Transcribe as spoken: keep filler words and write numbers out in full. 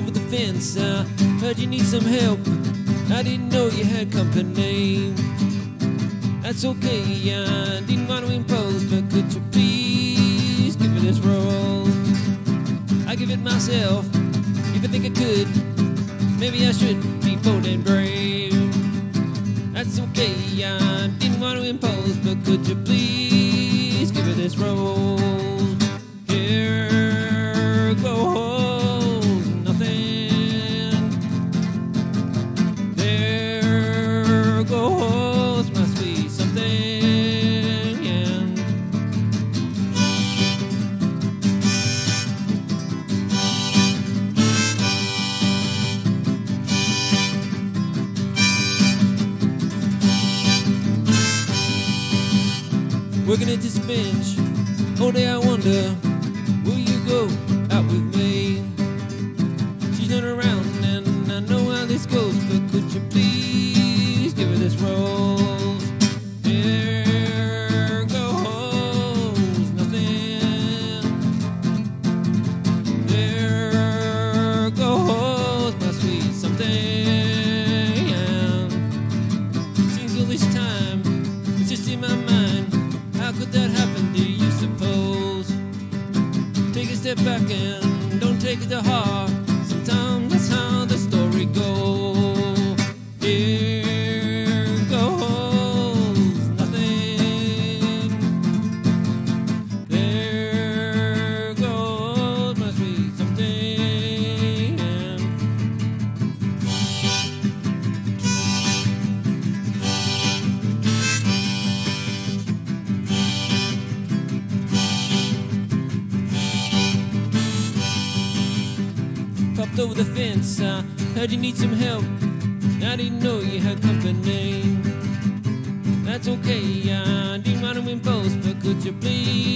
over the fence. I heard you need some help. I didn't know you had company. That's okay, I didn't want to impose, but could you please give me this role? I give it myself, if I think I could. Maybe I should be bold and brave. That's okay, I didn't want to impose, but could you please give me this role? Here goes nothing. There goes my sweet something. Working at this bench, all day I wonder, will you go out with me? She's not around and I know how this goes, but could you please give her this rose? There goes nothing. There goes my sweet something. Seems all this time, it's just in my mind. How could that happen, do you suppose? Take a step back and don't take it to heart. Sometimes that's how the story goes. Here goes nothing. There goes my sweet something. Popped over the fence, I heard you need some help. I didn't know you had company. That's okay, I didn't want to impose, but could you please